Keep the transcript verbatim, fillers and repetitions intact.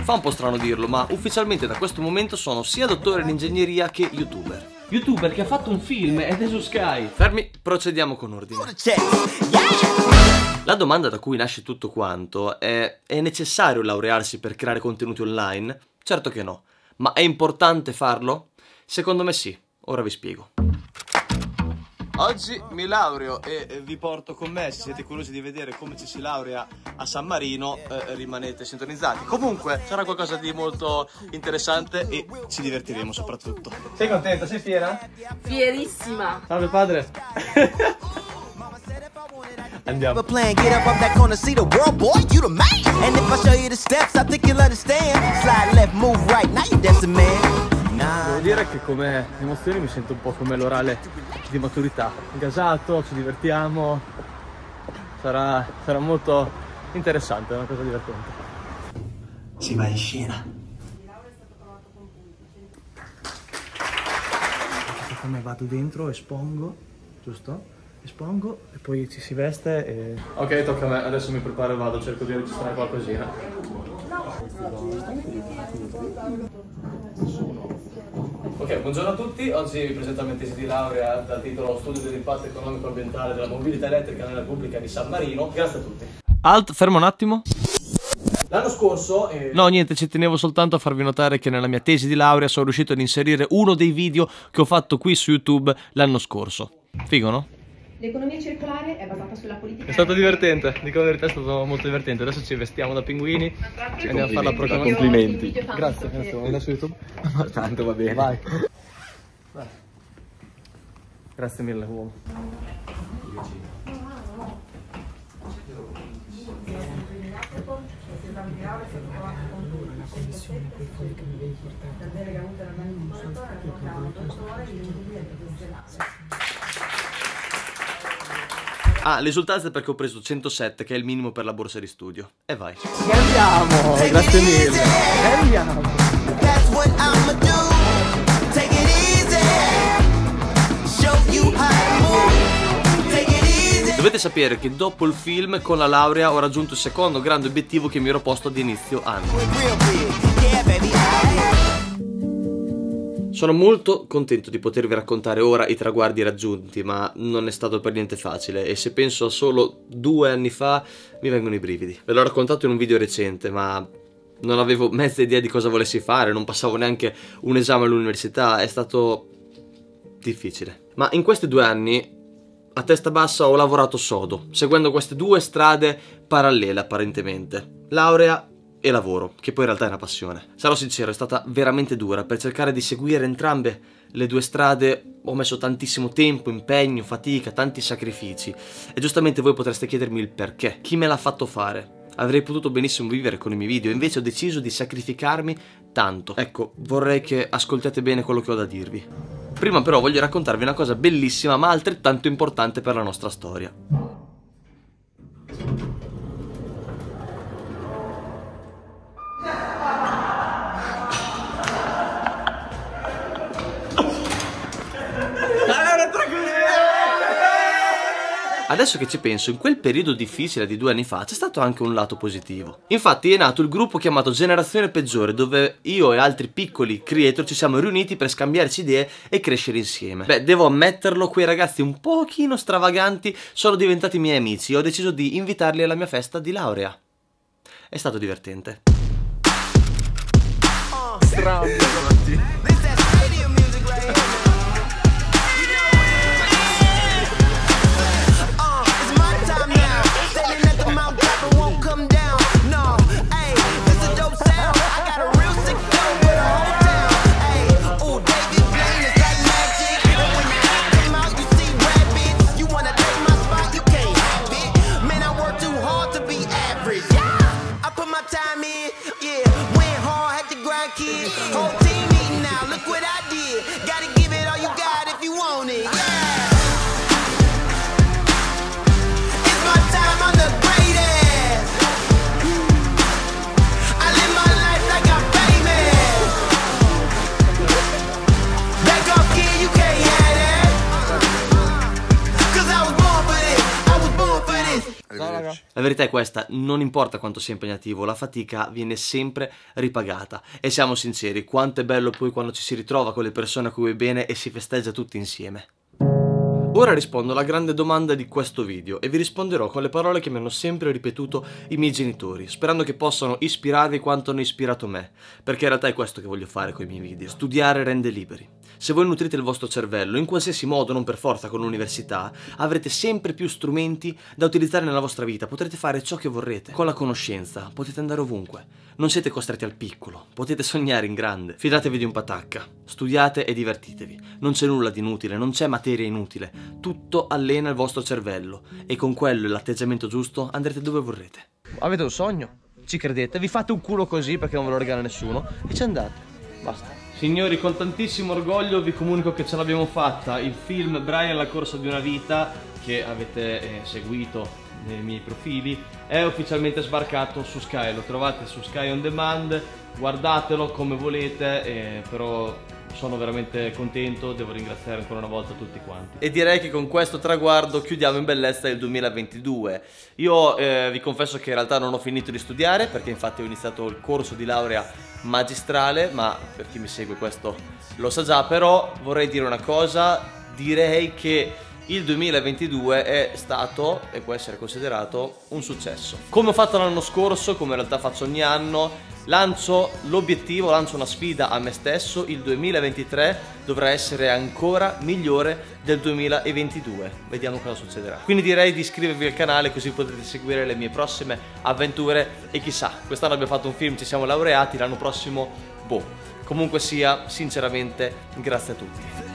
Fa un po' strano dirlo, ma ufficialmente da questo momento sono sia dottore in ingegneria che youtuber. Youtuber che ha fatto un film ed è su Sky. Fermi, procediamo con ordine. La domanda da cui nasce tutto quanto è: è necessario laurearsi per creare contenuti online? Certo che no. Ma è importante farlo? Secondo me sì. Ora vi spiego. Oggi mi laureo e vi porto con me. Se siete curiosi di vedere come ci si laurea a San Marino, eh, rimanete sintonizzati. Comunque sarà qualcosa di molto interessante e ci divertiremo soprattutto. Sei contenta? Sei fiera? Fierissima. Salve padre. Andiamo. Devo dire che come emozioni mi sento un po' come l'orale di maturità. Gasato, ci divertiamo. Sarà, sarà molto interessante, è una cosa divertente. Si va in scena. Come vado dentro, espongo, giusto? Espongo e poi ci si veste e... Ok, tocca a me, adesso mi preparo e vado, cerco di registrare qualcosina. Ok, buongiorno a tutti, oggi vi presento la mia tesi di laurea dal titolo Studio dell'impatto economico ambientale della mobilità elettrica nella Repubblica di San Marino. Grazie a tutti. Alt, fermo un attimo. L'anno scorso... Eh... No, niente, ci tenevo soltanto a farvi notare che nella mia tesi di laurea sono riuscito ad inserire uno dei video che ho fatto qui su YouTube l'anno scorso. Figo, no? L'economia circolare è basata sulla politica... È stato divertente, dico la verità, è stato molto divertente. Adesso ci vestiamo da pinguini e andiamo a fare la proclamazione. Complimenti. Grazie, adesso vai su YouTube. Ma tanto va bene. Vai. Vai. Grazie mille, uomo. Ah, l'esultanza è perché ho preso centosette, che è il minimo per la borsa di studio. E vai. E andiamo! Grazie mille! E andiamo! Dovete sapere che dopo il film, con la laurea, ho raggiunto il secondo grande obiettivo che mi ero posto ad inizio anno. Sono molto contento di potervi raccontare ora i traguardi raggiunti, ma non è stato per niente facile e se penso a solo due anni fa mi vengono i brividi. Ve l'ho raccontato in un video recente, ma non avevo mezza idea di cosa volessi fare, non passavo neanche un esame all'università, è stato difficile. Ma in questi due anni, a testa bassa, ho lavorato sodo, seguendo queste due strade parallele apparentemente. Laurea e lavoro, che poi in realtà è una passione. Sarò sincero, è stata veramente dura. Per cercare di seguire entrambe le due strade ho messo tantissimo tempo, impegno, fatica, tanti sacrifici. E giustamente voi potreste chiedermi il perché. Chi me l'ha fatto fare? Avrei potuto benissimo vivere con i miei video, invece ho deciso di sacrificarmi tanto. Ecco, vorrei che ascoltiate bene quello che ho da dirvi. Prima però voglio raccontarvi una cosa bellissima ma altrettanto importante per la nostra storia. Adesso che ci penso, in quel periodo difficile di due anni fa c'è stato anche un lato positivo. Infatti è nato il gruppo chiamato Generazione Peggiore, dove io e altri piccoli creator ci siamo riuniti per scambiarci idee e crescere insieme. Beh, devo ammetterlo, quei ragazzi un pochino stravaganti sono diventati miei amici e ho deciso di invitarli alla mia festa di laurea. È stato divertente. Strano. La verità è questa, non importa quanto sia impegnativo, la fatica viene sempre ripagata. E siamo sinceri, quanto è bello poi quando ci si ritrova con le persone a cui vuoi bene e si festeggia tutti insieme. Ora rispondo alla grande domanda di questo video e vi risponderò con le parole che mi hanno sempre ripetuto i miei genitori, sperando che possano ispirarvi quanto hanno ispirato me, perché in realtà è questo che voglio fare con i miei video. Studiare rende liberi. Se voi nutrite il vostro cervello, in qualsiasi modo, non per forza con l'università, avrete sempre più strumenti da utilizzare nella vostra vita, potrete fare ciò che vorrete. Con la conoscenza potete andare ovunque, non siete costretti al piccolo, potete sognare in grande. Fidatevi di un patacca, studiate e divertitevi, non c'è nulla di inutile, non c'è materia inutile, tutto allena il vostro cervello e con quello e l'atteggiamento giusto andrete dove vorrete. Avete un sogno? Ci credete? Vi fate un culo così perché non ve lo regala nessuno e ci andate, basta. Signori, con tantissimo orgoglio vi comunico che ce l'abbiamo fatta. Il film Brian la corsa di una vita, che avete eh, seguito nei miei profili, è ufficialmente sbarcato su Sky. Lo trovate su Sky On Demand, guardatelo come volete, eh, però sono veramente contento, devo ringraziare ancora una volta tutti quanti. E direi che con questo traguardo chiudiamo in bellezza il duemilaventidue. Io eh, vi confesso che in realtà non ho finito di studiare, perché infatti ho iniziato il corso di laurea magistrale, ma per chi mi segue questo lo sa già. Però vorrei dire una cosa, direi che il duemilaventidue è stato e può essere considerato un successo. Come ho fatto l'anno scorso, come in realtà faccio ogni anno, lancio l'obiettivo, lancio una sfida a me stesso: il duemilaventitré dovrà essere ancora migliore del duemilaventidue. Vediamo cosa succederà. Quindi direi di iscrivervi al canale così potete seguire le mie prossime avventure e chissà, quest'anno abbiamo fatto un film, ci siamo laureati, l'anno prossimo boh. Comunque sia, sinceramente, grazie a tutti.